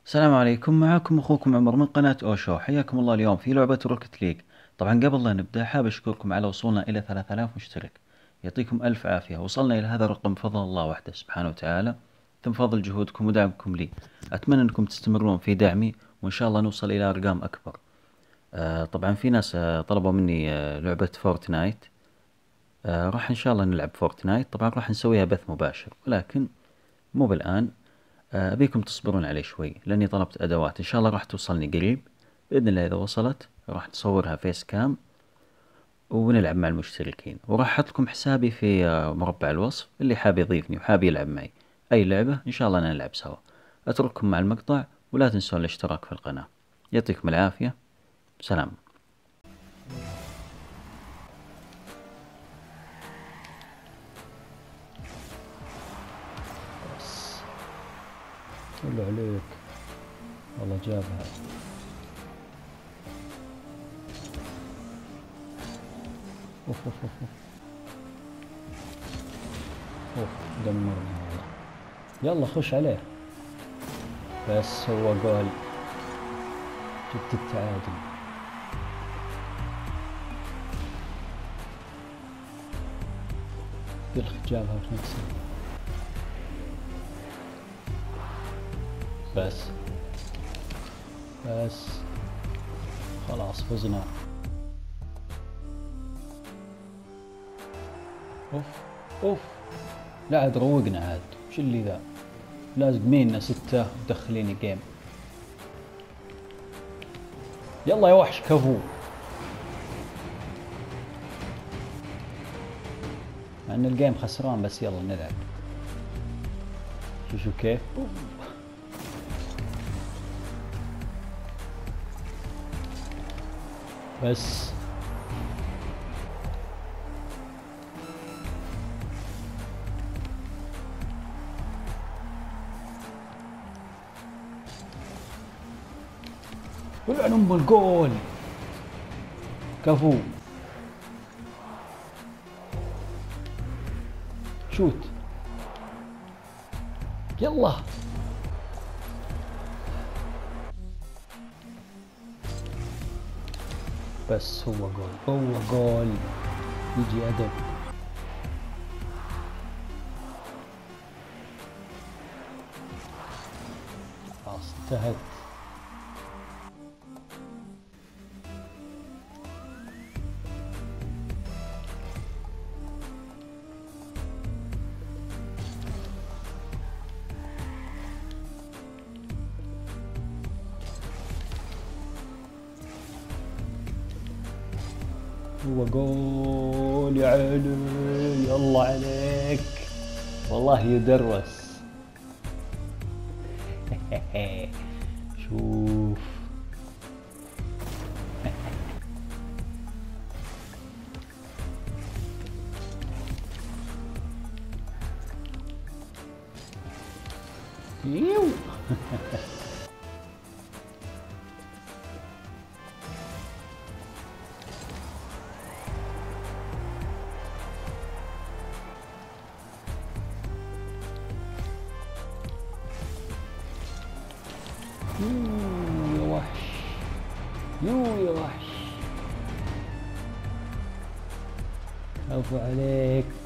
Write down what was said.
السلام عليكم، معاكم أخوكم عمر من قناة أوشو. حياكم الله اليوم في لعبة روكت ليج. طبعا قبل لا نبدأ حاب أشكركم على وصولنا إلى 3000 مشترك. يعطيكم ألف عافية. وصلنا إلى هذا الرقم بفضل الله وحده سبحانه وتعالى، ثم فضل جهودكم ودعمكم لي. أتمنى أنكم تستمرون في دعمي وإن شاء الله نوصل إلى أرقام أكبر. طبعا في ناس طلبوا مني لعبة فورتنايت. راح إن شاء الله نلعب فورتنايت. طبعا راح نسويها بث مباشر ولكن مو بالآن. أبيكم تصبرون علي شوي لأني طلبت أدوات إن شاء الله راح توصلني قريب بإذن الله. إذا وصلت راح نصورها فيس كام ونلعب مع المشتركين، وراح أحط لكم حسابي في مربع الوصف. اللي حاب يضيفني وحاب يلعب معي أي لعبة إن شاء الله نلعب سوا. أترككم مع المقطع ولا تنسون الاشتراك في القناة. يعطيكم العافية. سلام. بس حلو عليك والله جابها. اوف اوف اوف اوف اوف دمرني والله. يلا خش عليه. بس هو جول، جبت التعادل. يلخ جابها في نفسه. بس بس خلاص فزنا. اوف اوف، لا عاد روقنا عاد. وش اللي ذا؟ لازقمينا 6 ودخليني جيم. يلا يا وحش كفو. مع ان الجيم خسران بس يلا نلعب. شو كيف. بس ولعن ام الجول. كفو. شوت يلا. بس هو جول، هو جول. يجي أدب. خلاص انتهت. هو جول يا علي. يلا عليك والله يدرس. شوف يو. يا وحش، يا وحش. عفو عليك.